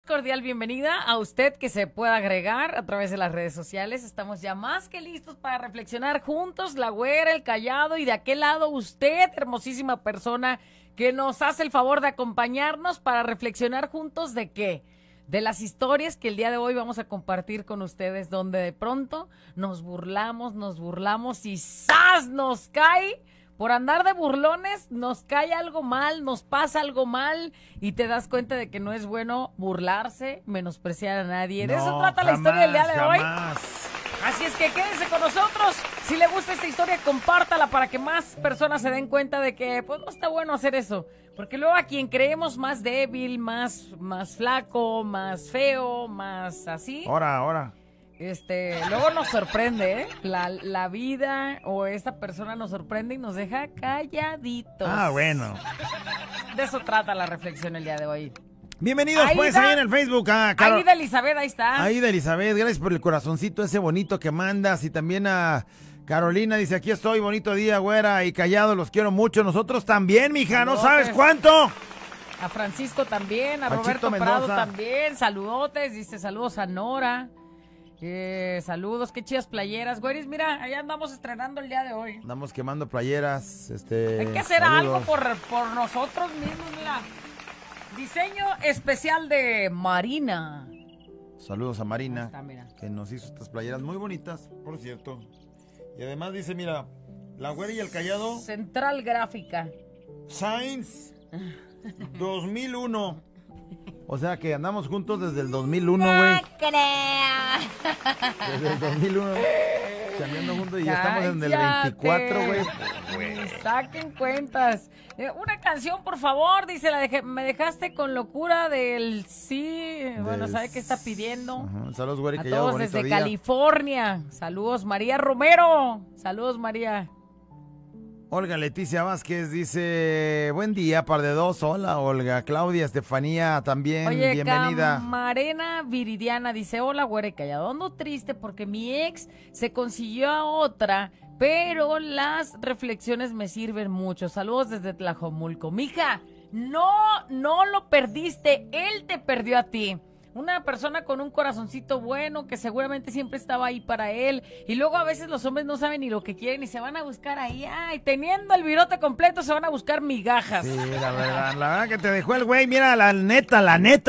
Cordial bienvenida a usted que se pueda agregar a través de las redes sociales. Estamos ya más que listos para reflexionar juntos, la güera, el callado y de aquel lado usted, hermosísima persona que nos hace el favor de acompañarnos para reflexionar juntos ¿de qué? De las historias que el día de hoy vamos a compartir con ustedes, donde de pronto nos burlamos y ¡zas! Nos cae. Por andar de burlones, nos cae algo mal, nos pasa algo mal y te das cuenta de que no es bueno burlarse, menospreciar a nadie. De eso trata la historia del día de hoy. Así es que quédense con nosotros. Si le gusta esta historia, compártala para que más personas se den cuenta de que pues no está bueno hacer eso. Porque luego a quien creemos más débil, más flaco, más feo, más así. Ahora. Luego nos sorprende, ¿eh? La vida o esta persona nos sorprende y nos deja calladitos. Ah, bueno. De eso trata la reflexión el día de hoy. Bienvenidos Aida, pues ahí en el Facebook. Aida Elizabeth, ahí está. Aida Elizabeth, gracias por el corazoncito ese bonito que mandas. Y también a Carolina dice, aquí estoy, bonito día, güera, y callado, los quiero mucho. Nosotros también, mija, no sabes cuánto. A Francisco también, a Panchito Roberto Mendoza. Prado también, saludotes, dice saludos a Nora. Saludos, qué chidas playeras, güeris, mira, allá andamos estrenando el día de hoy. Andamos quemando playeras, Hay que hacer algo por nosotros mismos, mira. Diseño especial de Marina. Saludos a Marina, está, mira, que nos hizo estas playeras muy bonitas, por cierto. Y además dice, mira, la güera y el callado. Central Gráfica. Science 2001. O sea que andamos juntos desde el 2001, güey. No crea. Desde el 2001. Cambiando juntos y ya estamos en el 24, güey. Saquen cuentas. Una canción, por favor, dice, me dejaste con locura del sí. Bueno, ¿sabe qué está pidiendo? Saludos, güey, a que todos desde California. Saludos, María Romero. Saludos, María. Olga Leticia Vázquez dice, buen día, par de dos. Hola, Olga. Claudia Estefanía también, oye, bienvenida. Camarena Viridiana dice, hola, güera y callado, ando triste porque mi ex se consiguió a otra, pero las reflexiones me sirven mucho. Saludos desde Tlajomulco. Mija, no lo perdiste, él te perdió a ti. Una persona con un corazoncito bueno que seguramente siempre estaba ahí para él. Y luego a veces los hombres no saben ni lo que quieren y se van a buscar ahí. Ay, teniendo el virote completo se van a buscar migajas. Sí, la verdad que te dejó el güey. Mira, la neta.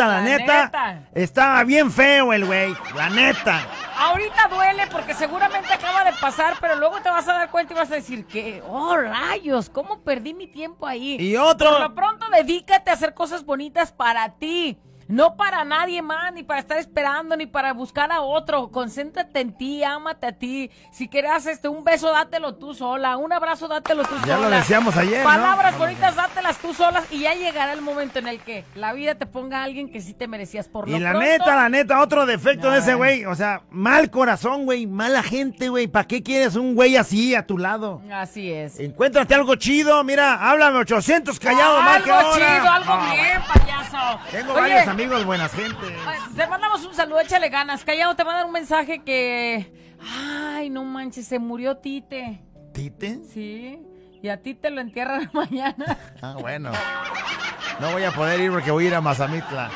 Estaba bien feo el güey, la neta. Ahorita duele porque seguramente acaba de pasar, pero luego te vas a dar cuenta y vas a decir que, oh rayos, ¿cómo perdí mi tiempo ahí? Y otro. Por lo pronto dedícate a hacer cosas bonitas para ti. No para nadie más, ni para estar esperando, ni para buscar a otro. Concéntrate en ti, ámate a ti. Si quieres un beso, dátelo tú sola. Un abrazo, dátelo tú sola. Ya lo decíamos ayer, Palabras ¿no? bonitas, dátelas tú solas. Y ya llegará el momento en el que la vida te ponga a alguien que sí te merecías por lo Y la pronto. neta, otro defecto de ese güey. O sea, mal corazón, güey. Mala gente, güey. ¿Para qué quieres un güey así a tu lado? Así es. Encuéntrate algo chido. Mira, háblame 800 callado, marca algo ahora. chido, algo bien, payaso. Tengo Oye, varios amigos buenas gentes. te mandamos un saludo, échale ganas. Callado, te mandan un mensaje que... Ay, no manches, se murió Tite. ¿Tite? Sí, y a ti te lo entierran mañana. Ah, bueno. No voy a poder ir porque voy a ir a Mazamitla.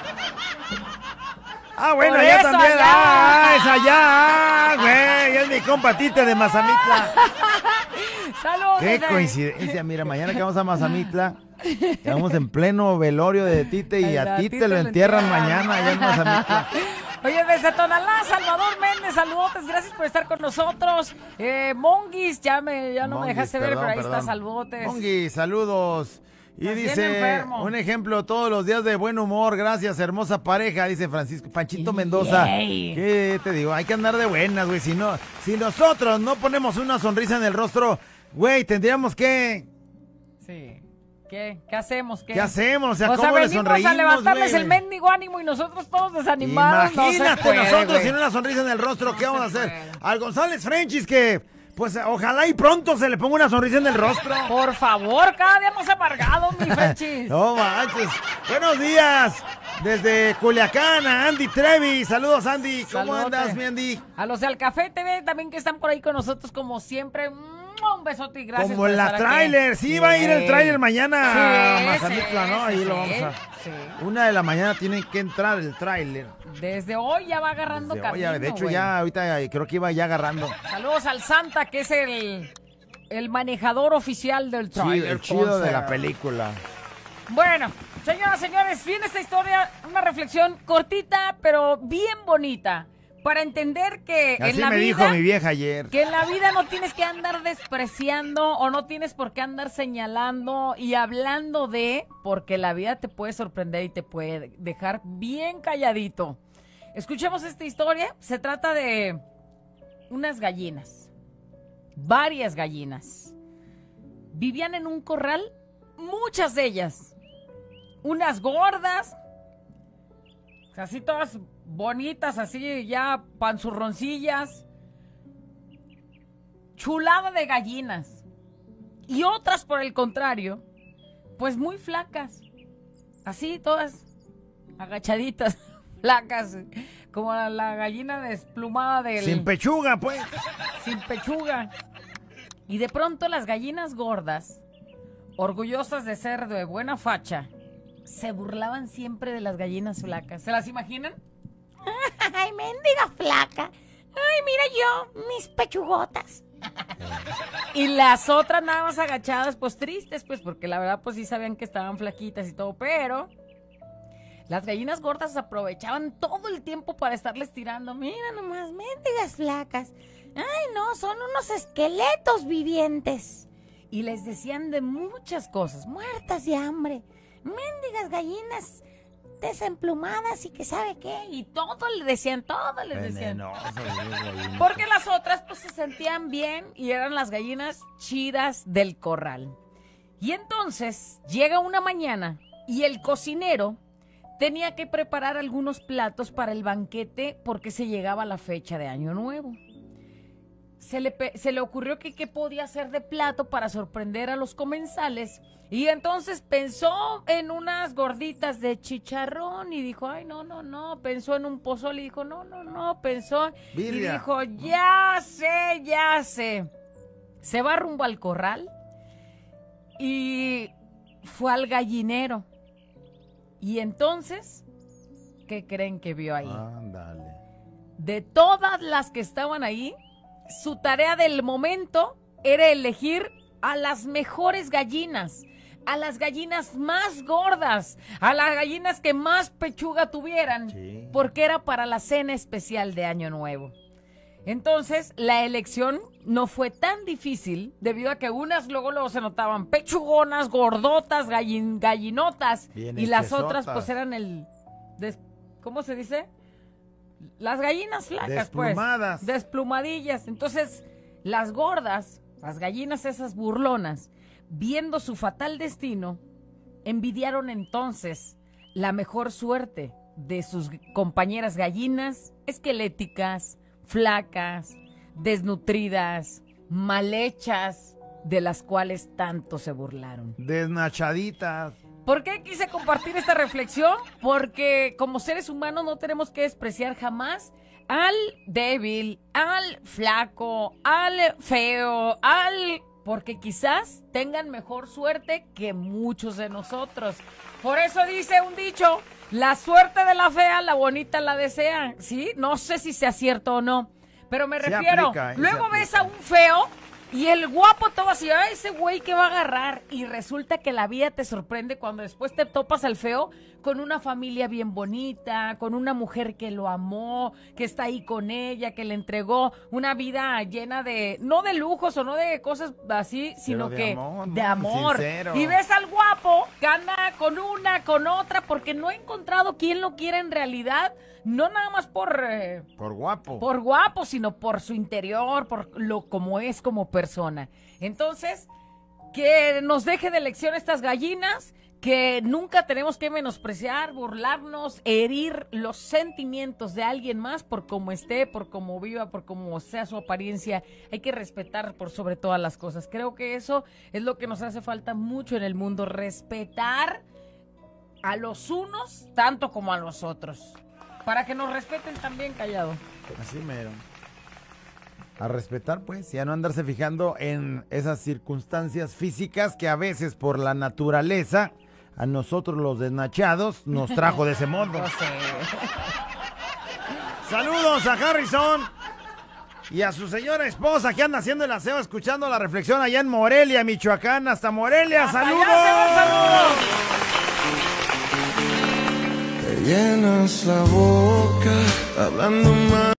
Ah, bueno, Por allá eso, también. allá. Ah, es allá, güey. Es mi compa Tite de Mazamitla. Saludos. Qué coincidencia. Mira, mañana que vamos a Mazamitla, estamos en pleno velorio de Tite y a ti te lo entierran mañana allá en Mazamitla. Oye, desde Tonalá, Salvador Méndez, saludotes, gracias por estar con nosotros. Monguis, ya no me Monguis, dejaste ver, perdón, pero ahí perdón. está, saludotes. Monguis, saludos. Y Estás bien dice, enfermo. un ejemplo todos los días de buen humor, gracias, hermosa pareja, dice Francisco, Panchito Mendoza. Yay. ¿Qué te digo? Hay que andar de buenas, güey, si nosotros no ponemos una sonrisa en el rostro, güey, tendríamos que... Sí. ¿Qué hacemos? ¿Qué hacemos? O sea, O sea, ¿cómo le venimos sonreímos, a levantarles güey? el mendigo ánimo y nosotros todos desanimados. Imagínate no se puede, nosotros güey. sin una sonrisa en el rostro, No ¿qué vamos a se hacer? puede. Al González Frenchis que, pues, ojalá y pronto se le ponga una sonrisa en el rostro. Por favor, cada día más amargado, mi Frenchis. No manches. Buenos días. Desde Culiacán, a Andy Trevi. Saludos, Andy. ¿Cómo Saludote. andas, mi Andy? A los de Al Café TV también que están por ahí con nosotros como siempre. Un besote y gracias Como por la estar aquí. tráiler, sí, va a ir el tráiler mañana a Sí, Mazamitla, sí, ¿no? Ahí sí, lo vamos a... sí. 1:00 a.m. tiene que entrar el tráiler. Desde hoy ya va agarrando camino, Oye, de hecho, güey. ya ahorita creo que iba ya agarrando. Saludos al Santa, que es el manejador oficial del Sí, tráiler. el chido de la concert. película. Bueno, señoras, señores, viene esta historia, una reflexión cortita, pero bien bonita, para entender que Así en la me vida... dijo mi vieja ayer. Que en la vida no tienes que andar despreciando o no tienes por qué andar señalando y hablando de, porque la vida te puede sorprender y te puede dejar bien calladito. Escuchemos esta historia. Se trata de unas gallinas, varias gallinas. Vivían en un corral, muchas de ellas, unas gordas, así todas bonitas, así ya panzurroncillas, chulada de gallinas. Y otras, por el contrario, pues muy flacas, así todas agachaditas, flacas, como la gallina desplumada del... Sin pechuga, pues. sin pechuga. Y de pronto las gallinas gordas, orgullosas de ser de buena facha, se burlaban siempre de las gallinas flacas. ¿Se las imaginan? Ay, mendiga flaca. Ay, mira yo, mis pechugotas. Y las otras nada más agachadas, pues tristes, pues porque la verdad pues sí sabían que estaban flaquitas y todo, pero las gallinas gordas aprovechaban todo el tiempo para estarles tirando. Mira nomás, mendigas flacas. Ay, no, son unos esqueletos vivientes. Y les decían de muchas cosas. Muertas de hambre. Mendigas gallinas desemplumadas y que sabe qué. Y todo les decían, todo les decían. Venenoso, güey. Porque las otras pues se sentían bien y eran las gallinas chidas del corral. Y entonces llega una mañana y el cocinero tenía que preparar algunos platos para el banquete porque se llegaba la fecha de Año Nuevo. Se le ocurrió que qué podía hacer de plato para sorprender a los comensales y entonces pensó en unas gorditas de chicharrón y dijo, ay, no, pensó en un pozole y dijo, no, pensó Birria. y dijo, ya sé. Se va rumbo al corral y fue al gallinero. Y entonces, ¿qué creen que vio ahí? Ándale. De todas las que estaban ahí, su tarea del momento era elegir a las mejores gallinas, a las gallinas más gordas, a las gallinas que más pechuga tuvieran, Sí. porque era para la cena especial de Año Nuevo. Entonces, la elección no fue tan difícil, debido a que unas luego se notaban pechugonas, gordotas, gallinotas, Bien y las espesotas. otras pues eran ¿cómo se dice? Las gallinas flacas, Desplumadas. pues. Desplumadillas. Entonces, las gordas, las gallinas esas burlonas, viendo su fatal destino, envidiaron entonces la mejor suerte de sus compañeras gallinas esqueléticas, flacas, desnutridas, mal hechas, de las cuales tanto se burlaron. Desnachaditas. ¿Por qué quise compartir esta reflexión? Porque como seres humanos no tenemos que despreciar jamás al débil, al flaco, al feo, porque quizás tengan mejor suerte que muchos de nosotros. Por eso dice un dicho, la suerte de la fea, la bonita la desea. ¿Sí? No sé si sea cierto o no, pero me Se refiero, aplica, luego se ves aplica. a un feo y el guapo todo así, ay, ese güey que va a agarrar. Y resulta que la vida te sorprende cuando después te topas al feo con una familia bien bonita, con una mujer que lo amó, que está ahí con ella, que le entregó una vida llena de, no de lujos o no de cosas así, sino de que amor, de ¿no? amor. Sincero. Y ves al guapo que anda con una, con otra, porque no ha encontrado quien lo quiera en realidad, no nada más por guapo, sino por su interior, por lo como es como persona. Entonces, que nos deje de lección estas gallinas, que nunca tenemos que menospreciar, burlarnos, herir los sentimientos de alguien más por cómo esté, por cómo viva, por cómo sea su apariencia. Hay que respetar por sobre todas las cosas. Creo que eso es lo que nos hace falta mucho en el mundo, respetar a los unos tanto como a los otros. Para que nos respeten también, Callado. Así mero. A respetar, pues, y a no andarse fijando en esas circunstancias físicas que a veces por la naturaleza a nosotros los desnachados nos trajo de ese modo. No sé. Saludos a Harrison y a su señora esposa que anda haciendo el aseo, escuchando la reflexión allá en Morelia, Michoacán. Hasta Morelia, Hasta saludos. allá, Te llenas la boca hablando mal